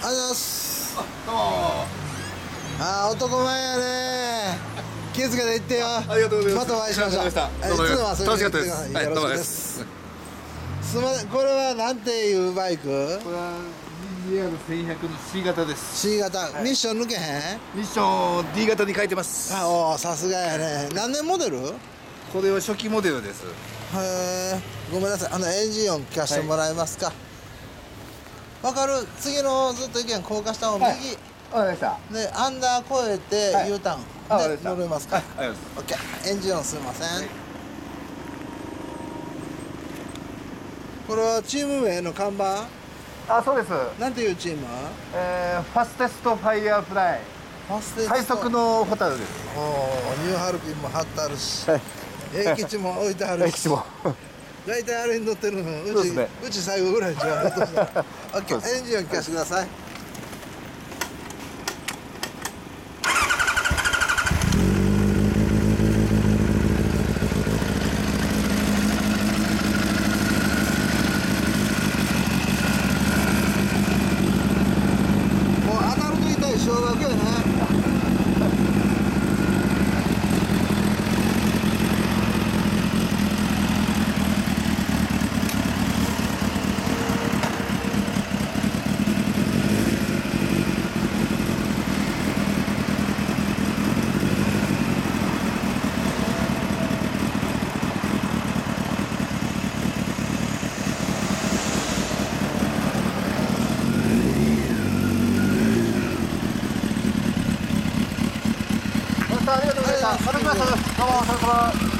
ありがとうございます。 どうも。 あー、男前やね。気をつけて行ってよ。 ありがとうございます。 またお会いしましょう。 どうも楽し楽しかったです。はい、どうもよろしくでです。 す。すみません、これはなんていうバイク？ これは GR1100 の C 型です。 C 型、ミッション抜けへん？ ミッション D 型に変えてます。 あ、おー、さすがやね。何年モデル？へこれは初期モデルです。 え、ごめんなさい、エンジン音聞かせてもらえますか？わかる？次のずっと意見高架下を右。 わかりました。 で、アンダー越えて U ターンで乗れますか？ はい、ありがとうございます。 オッケー。エンジン音すいません。これはチーム名の看板？ あ、そうです。 なんていうチーム？ ファステストファイヤーフライ。 ファステスト。 最速のホタルです。 おお、ニューハルピンも貼ってあるし、英吉も置いてあるし。 英吉も。 大体あれに乗ってるの、 そうですね。 うち最後ぐらいじゃん。オッケー、エンジンを聞かせてください。もう当たると痛い小学やね。 ありがとうございました。また来ます。どうも、さよなら。